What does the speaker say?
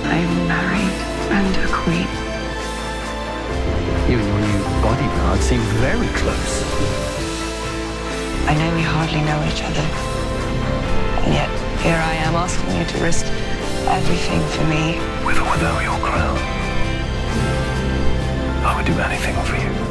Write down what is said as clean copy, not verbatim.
I'm married and a queen. You and your new bodyguard seem very close. I know we hardly know each other. And yet, here I am asking you to risk everything for me. With or without your crown, I would do anything for you.